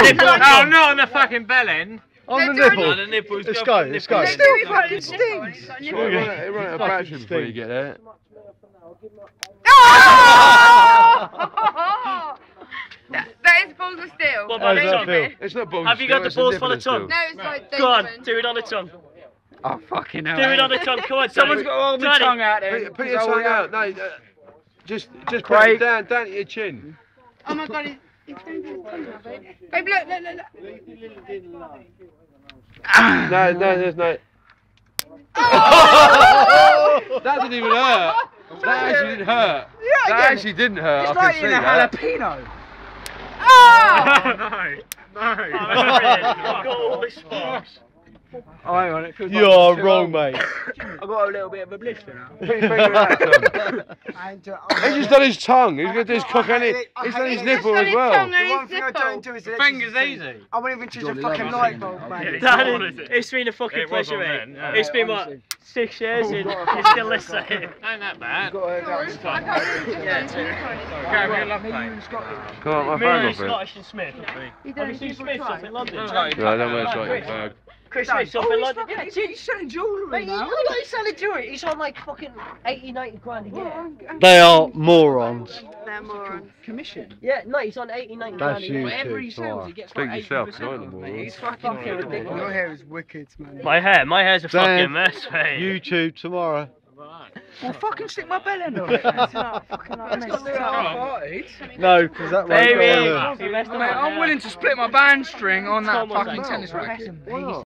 nipple. Oh, not on the fucking bell end. On the nipple. No, the nipple's Let's go, let's go. It still fucking stings. It run out of battery before you get there. That is balls of steel. What about the tongue? It's not balls. Have you got the balls full of tongue? No, it's like Go on, do it on the tongue. Oh, fucking hell. Do it on the tongue, come on. Someone's got to hold the tongue out there. Put your tongue out. No, just put it down at your chin. Oh my god, he's going to his tongue now, babe. Babe, look. No, there's no. That didn't even hurt. That actually didn't hurt. That actually didn't hurt. It's like eating a jalapeno. Oh! No. I've got all the sparks. Oh, hang on, it feels like You're wrong, mate. I've got a little bit of a blister now. Put your finger out. He's just done his tongue. He's going to do his cock and he's done his nipple as well. The one thing I don't do is fingers easy. I won't even choose a fucking light bulb, mate. It's been a fucking pleasure, mate. It's been what, 6 years and you're still the same. Ain't that bad. Come on, my Me phone and off it. Scottish and Smith. Have you seen Smith's up in London? No, I don't wear Scottish. Chris Smith's up in London. Yeah, He's selling jewellery now. He's selling jewellery. He's on like fucking 80, 90 grand a year. They are morons. They're morons. Commission. Yeah, no, he's on 80, 90 grand a year. Whatever he sells, he gets like 80%. He's fucking ridiculous. Your hair is wicked, man. My hair's a fucking mess, mate. YouTube tomorrow. Well, fucking stick my bell end on it. That's not fucking like No, because that won't go on there. Mate, I'm willing to split my band string on that fucking tennis racket.